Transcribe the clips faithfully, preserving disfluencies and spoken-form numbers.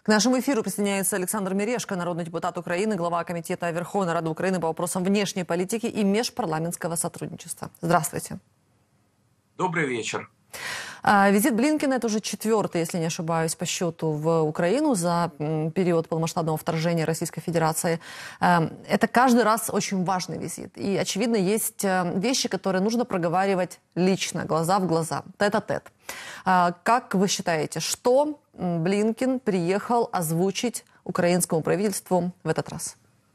К нашему эфиру присоединяется Александр Мережко, народный депутат Украины, глава Комитета Верховной Рады Украины по вопросам внешней политики и межпарламентского сотрудничества. Здравствуйте. Добрый вечер. Визит Блинкена – это уже четвертый, если не ошибаюсь, по счету в Украину за период полномасштабного вторжения Российской Федерации. Это каждый раз очень важный визит. И, очевидно, есть вещи, которые нужно проговаривать лично, глаза в глаза, тет-а-тет. Как вы считаете, что Блинкен приехал озвучить украинскому правительству в этот раз?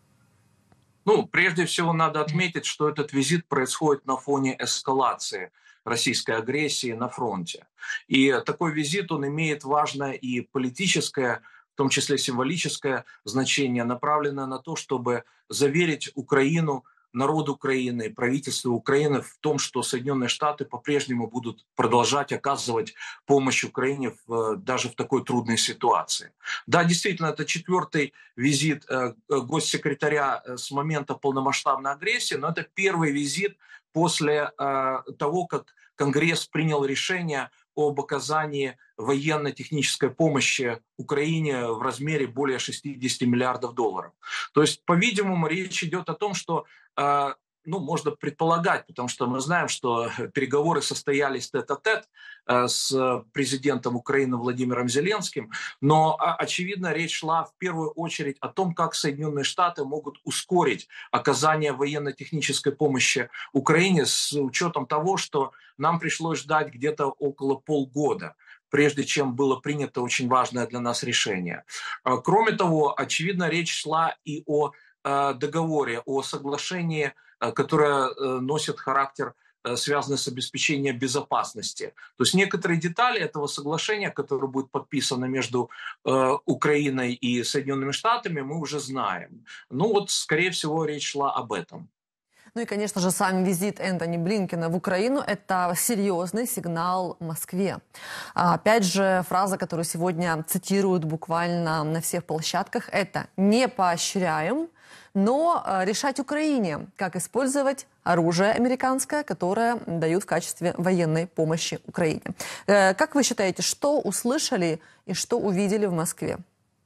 Ну, прежде всего, надо отметить, что этот визит происходит на фоне эскалации российской агрессии на фронте. И такой визит, он имеет важное и политическое, в том числе символическое значение, направленное на то, чтобы заверить Украину, народ Украины, правительство Украины в том, что Соединенные Штаты по-прежнему будут продолжать оказывать помощь Украине в, даже в такой трудной ситуации. Да, действительно, это четвертый визит э, госсекретаря с момента полномасштабной агрессии, но это первый визит после э, того, как Конгресс принял решение об оказании военно-технической помощи Украине в размере более шестидесяти миллиардов долларов. То есть, по-видимому, речь идет о том, что, э, ну, можно предполагать, потому что мы знаем, что переговоры состоялись тет-а-тет э, с президентом Украины Владимиром Зеленским, но, очевидно, речь шла в первую очередь о том, как Соединенные Штаты могут ускорить оказание военно-технической помощи Украине с учетом того, что нам пришлось ждать где-то около полгода, прежде чем было принято очень важное для нас решение. Кроме того, очевидно, речь шла и о договоре, о соглашении, которое носит характер, связанный с обеспечением безопасности. То есть некоторые детали этого соглашения, которое будет подписано между Украиной и Соединенными Штатами, мы уже знаем. Ну вот, скорее всего, речь шла об этом. Ну и, конечно же, сам визит Энтони Блинкена в Украину – это серьезный сигнал Москве. Опять же, фраза, которую сегодня цитируют буквально на всех площадках – это «не поощряем, но решать Украине, как использовать оружие американское, которое дают в качестве военной помощи Украине». Как вы считаете, что услышали и что увидели в Москве?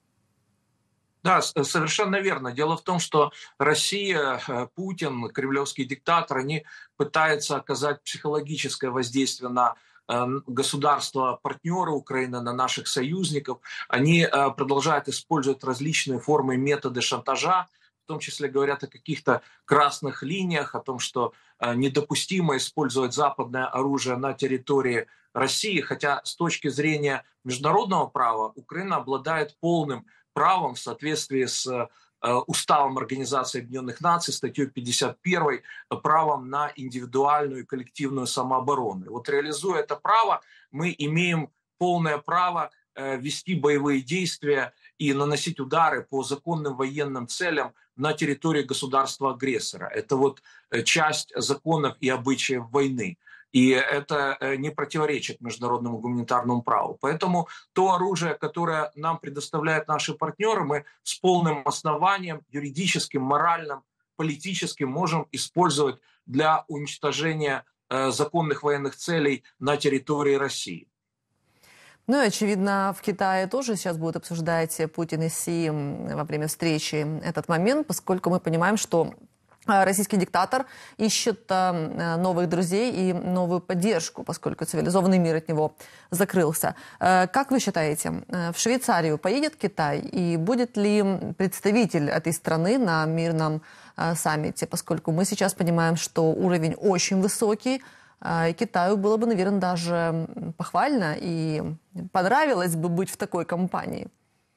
Да, совершенно верно. Дело в том, что Россия, Путин, кремлевский диктатор, они пытаются оказать психологическое воздействие на государства-партнеры Украины, на наших союзников. Они продолжают использовать различные формы и методы шантажа, в том числе говорят о каких-то красных линиях, о том, что недопустимо использовать западное оружие на территории России, хотя с точки зрения международного права Украина обладает полным правом в соответствии с э, уставом Организации Объединенных Наций, статьей пятьдесят первой, правом на индивидуальную и коллективную самооборону. И вот реализуя это право, мы имеем полное право э, вести боевые действия и наносить удары по законным военным целям на территории государства-агрессора. Это вот часть законов и обычаев войны. И это не противоречит международному гуманитарному праву. Поэтому то оружие, которое нам предоставляют наши партнеры, мы с полным основанием, юридическим, моральным, политическим, можем использовать для уничтожения э, законных военных целей на территории России. Ну и, очевидно, в Китае тоже сейчас будут обсуждать Путин и Си во время встречи этот момент, поскольку мы понимаем, что российский диктатор ищет новых друзей и новую поддержку, поскольку цивилизованный мир от него закрылся. Как вы считаете, в Швейцарию поедет Китай? И будет ли представитель этой страны на мирном саммите? Поскольку мы сейчас понимаем, что уровень очень высокий, и Китаю было бы, наверное, даже похвально и понравилось бы быть в такой компании.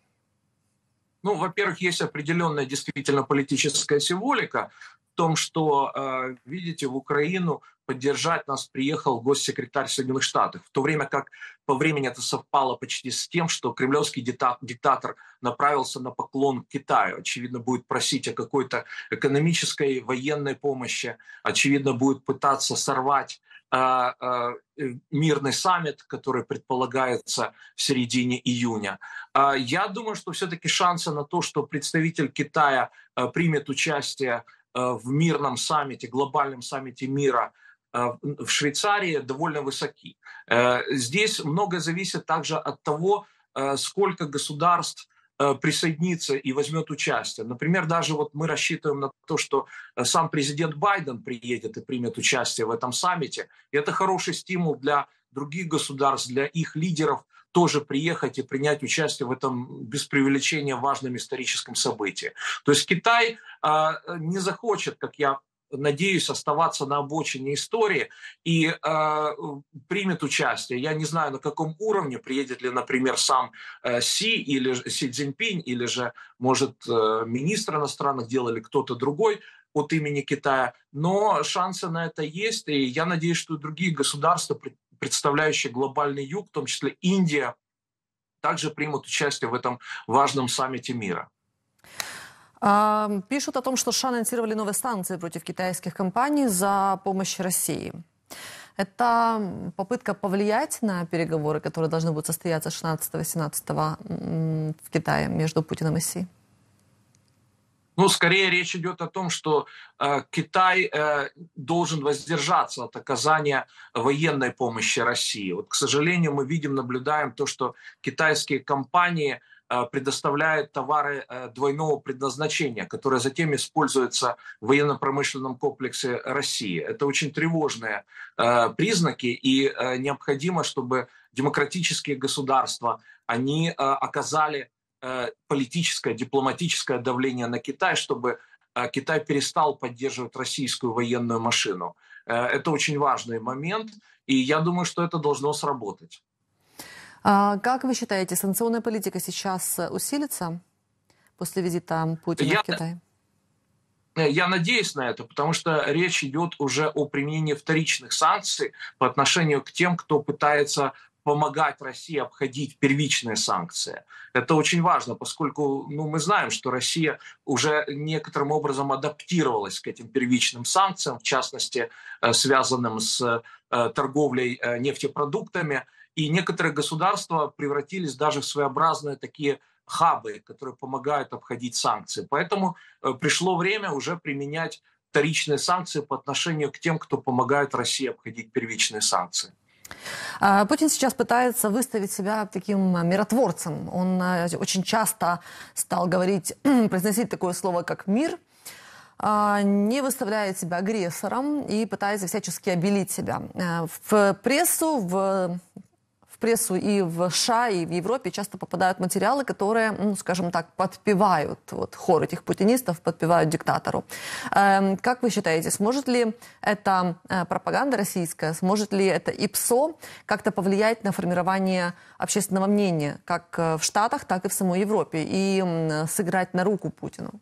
Ну, во-первых, есть определенная действительно политическая символика в том, что, видите, в Украину поддержать нас приехал госсекретарь Соединенных Штатов, в то время как по времени это совпало почти с тем, что кремлевский диктатор направился на поклон к Китаю. Очевидно, будет просить о какой-то экономической, военной помощи, очевидно, будет пытаться сорвать э, э, мирный саммит, который предполагается в середине июня. Э, я думаю, что все-таки шансы на то, что представитель Китая э, примет участие э, в мирном саммите, глобальном саммите мира в Швейцарии, довольно высоки. Здесь многое зависит также от того, сколько государств присоединится и возьмет участие. Например, даже вот мы рассчитываем на то, что сам президент Байден приедет и примет участие в этом саммите. И это хороший стимул для других государств, для их лидеров тоже приехать и принять участие в этом, без преувеличения, важном историческом событии. То есть Китай э, не захочет, как я надеюсь, оставаться на обочине истории и э, примет участие. Я не знаю, на каком уровне, приедет ли, например, сам э, Си или Си Цзиньпинь, или же, может, э, министр иностранных дел или кто-то другой от имени Китая, но шансы на это есть, и я надеюсь, что и другие государства, представляющие глобальный юг, в том числе Индия, также примут участие в этом важном саммите мира. Пишут о том, что США анонсировали новые санкции против китайских компаний за помощь России. Это попытка повлиять на переговоры, которые должны будут состояться шестнадцатого-семнадцатого в Китае между Путиным и Си? Ну, скорее речь идет о том, что э, Китай э, должен воздержаться от оказания военной помощи России. Вот, к сожалению, мы видим, наблюдаем то, что китайские компании э, предоставляют товары э, двойного предназначения, которые затем используются в военно-промышленном комплексе России. Это очень тревожные э, признаки, и э, необходимо, чтобы демократические государства, они э, оказали политическое, дипломатическое давление на Китай, чтобы Китай перестал поддерживать российскую военную машину. Это очень важный момент, и я думаю, что это должно сработать. А как вы считаете, санкционная политика сейчас усилится после визита Путина я, в Китай? Я надеюсь на это, потому что речь идет уже о применении вторичных санкций по отношению к тем, кто пытается помогать России обходить первичные санкции. Это очень важно, поскольку ну, мы знаем, что Россия уже некоторым образом адаптировалась к этим первичным санкциям, в частности, связанным с торговлей нефтепродуктами. И некоторые государства превратились даже в своеобразные такие хабы, которые помогают обходить санкции. Поэтому пришло время уже применять вторичные санкции по отношению к тем, кто помогает России обходить первичные санкции. Путин сейчас пытается выставить себя таким миротворцем. Он очень часто стал говорить, произносить такое слово, как «мир», не выставляет себя агрессором и пытается всячески обелить себя. В прессу, в... в прессу и в США, и в Европе часто попадают материалы, которые, ну, скажем так, подпевают, вот хор этих путинистов подпевают диктатору. Э, как вы считаете, сможет ли эта э, пропаганда российская, сможет ли это ИПСО как-то повлиять на формирование общественного мнения, как в Штатах, так и в самой Европе, и э, сыграть на руку Путину?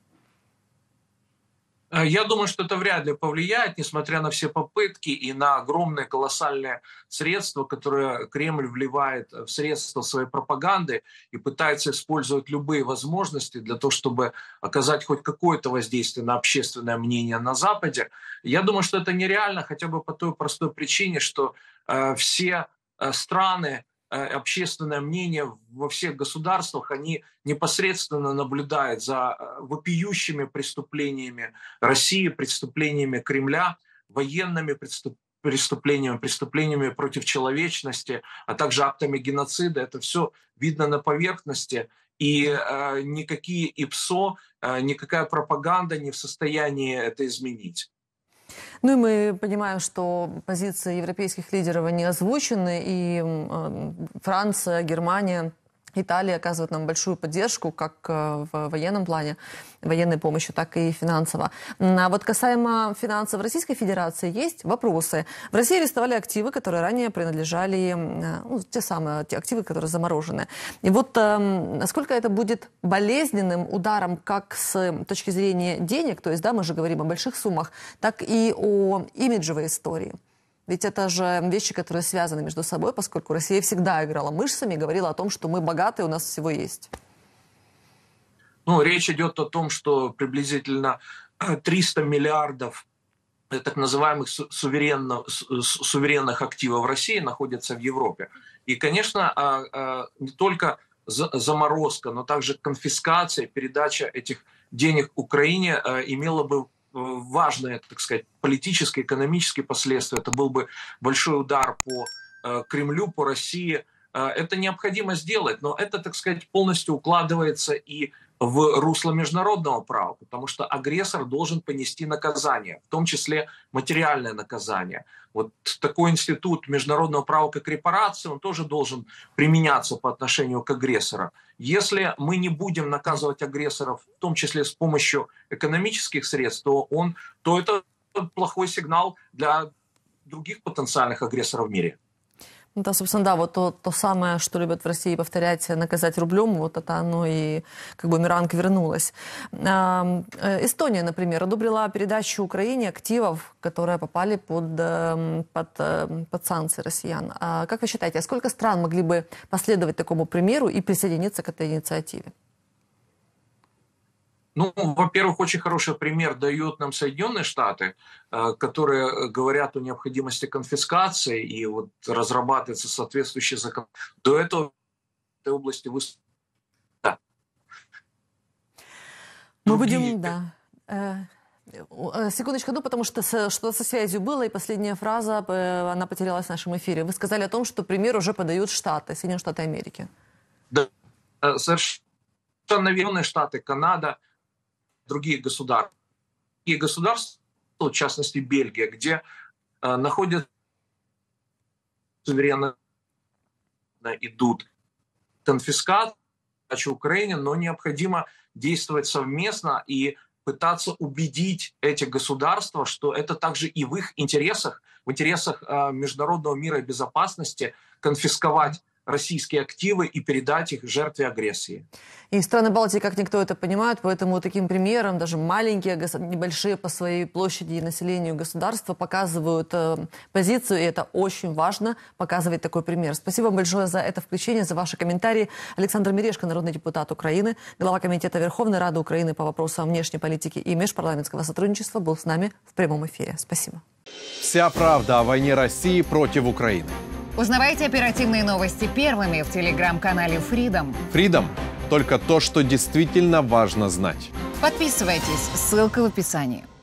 Я думаю, что это вряд ли повлияет, несмотря на все попытки и на огромные колоссальные средства, которые Кремль вливает в средства своей пропаганды и пытается использовать любые возможности для того, чтобы оказать хоть какое-то воздействие на общественное мнение на Западе. Я думаю, что это нереально хотя бы по той простой причине, что э, все э, страны, общественное мнение во всех государствах, они непосредственно наблюдают за вопиющими преступлениями России, преступлениями Кремля, военными преступлениями, преступлениями против человечности, а также актами геноцида. Это все видно на поверхности, и э, никакие ИПСО, э, никакая пропаганда не в состоянии это изменить. Ну и мы понимаем, что позиции европейских лидеров не озвучены, и Франция, Германия, Италия оказывают нам большую поддержку как в военном плане, военной помощью, так и финансово. А вот касаемо финансов Российской Федерации есть вопросы. В России арестовали активы, которые ранее принадлежали, ну, те самые те активы, которые заморожены. И вот э, насколько это будет болезненным ударом как с точки зрения денег, то есть, да, мы же говорим о больших суммах, так и о имиджевой истории. Ведь это же вещи, которые связаны между собой, поскольку Россия всегда играла мышцами и говорила о том, что мы богаты, у нас всего есть. Ну, речь идет о том, что приблизительно триста миллиардов так называемых суверенно, суверенных активов России находятся в Европе. И, конечно, не только заморозка, но также конфискация, передача этих денег Украине имела бы важные, так сказать, политические, экономические последствия. Это был бы большой удар по э, Кремлю, по России, это необходимо сделать, но это, так сказать, полностью укладывается и в русло международного права, потому что агрессор должен понести наказание, в том числе материальное наказание. Вот такой институт международного права, как репарации, он тоже должен применяться по отношению к агрессору. Если мы не будем наказывать агрессоров, в том числе с помощью экономических средств, то, он, то это плохой сигнал для других потенциальных агрессоров в мире. Да, собственно, да, вот то, то самое, что любят в России повторять, наказать рублем, вот это оно и как бы бумеранг вернулось. Эстония, например, одобрила передачу Украине активов, которые попали под, под, под санкции россиян. А как вы считаете, а сколько стран могли бы последовать такому примеру и присоединиться к этой инициативе? Ну, во-первых, очень хороший пример дают нам Соединенные Штаты, которые говорят о необходимости конфискации, и вот разрабатывается соответствующий закон. До этого в этой области выступили. Да. Мы будем, да. Секундочку, ну, потому что что-то со связью было, и последняя фраза, она потерялась в нашем эфире. Вы сказали о том, что пример уже подают Штаты, Соединенные Штаты Америки. Да, совершенно верно, Штаты, Канада, другие государства. И государства, в частности Бельгия, где э, находятся суверенно идут конфискации Украине, но необходимо действовать совместно и пытаться убедить эти государства, что это также и в их интересах, в интересах э, международного мира и безопасности конфисковать российские активы и передать их жертве агрессии. И страны Балтии, как никто это понимают, поэтому таким примером даже маленькие, небольшие по своей площади и населению государства показывают э, позицию, и это очень важно, показывать такой пример. Спасибо вам большое за это включение, за ваши комментарии. Александр Мережко, народный депутат Украины, глава Комитета Верховной Рады Украины по вопросам внешней политики и межпарламентского сотрудничества, был с нами в прямом эфире. Спасибо. Вся правда о войне России против Украины. Узнавайте оперативные новости первыми в телеграм-канале Freedom. Freedom – только то, что действительно важно знать. Подписывайтесь, ссылка в описании.